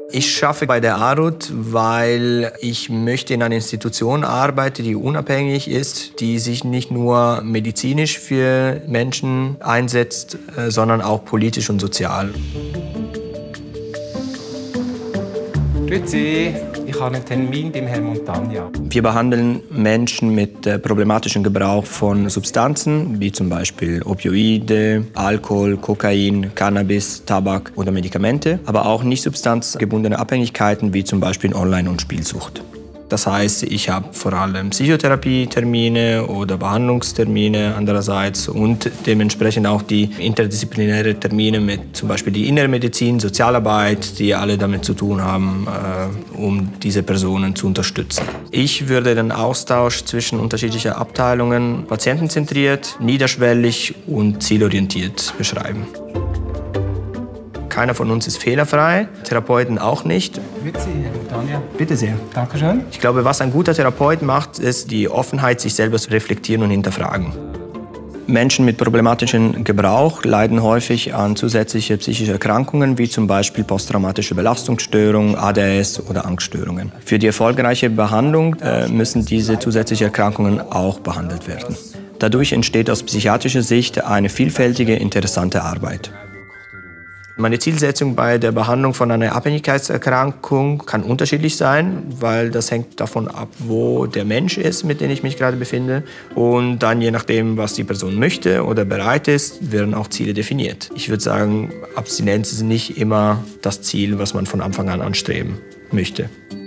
Ich schaffe bei der ARUT, weil ich möchte in einer Institution arbeiten, die unabhängig ist, die sich nicht nur medizinisch für Menschen einsetzt, sondern auch politisch und sozial. Grüezi, ich habe einen Termin beim Herrn Montagna. Wir behandeln Menschen mit problematischem Gebrauch von Substanzen, wie zum Beispiel Opioide, Alkohol, Kokain, Cannabis, Tabak oder Medikamente, aber auch nicht substanzgebundene Abhängigkeiten, wie zum Beispiel Online- und Spielsucht. Das heißt, ich habe vor allem Psychotherapietermine oder Behandlungstermine andererseits und dementsprechend auch die interdisziplinäre Termine mit zum Beispiel die Innere Medizin, Sozialarbeit, die alle damit zu tun haben, um diese Personen zu unterstützen. Ich würde den Austausch zwischen unterschiedlichen Abteilungen patientenzentriert, niederschwellig und zielorientiert beschreiben. Keiner von uns ist fehlerfrei, Therapeuten auch nicht. Grüezi, Herr Montagna. Bitte sehr. Dankeschön. Ich glaube, was ein guter Therapeut macht, ist die Offenheit, sich selber zu reflektieren und hinterfragen. Menschen mit problematischem Gebrauch leiden häufig an zusätzlichen psychischen Erkrankungen, wie zum Beispiel posttraumatische Belastungsstörungen, ADHS oder Angststörungen. Für die erfolgreiche Behandlung müssen diese zusätzlichen Erkrankungen auch behandelt werden. Dadurch entsteht aus psychiatrischer Sicht eine vielfältige, interessante Arbeit. Meine Zielsetzung bei der Behandlung von einer Abhängigkeitserkrankung kann unterschiedlich sein, weil das hängt davon ab, wo der Mensch ist, mit dem ich mich gerade befinde. Und dann je nachdem, was die Person möchte oder bereit ist, werden auch Ziele definiert. Ich würde sagen, Abstinenz ist nicht immer das Ziel, was man von Anfang an anstreben möchte.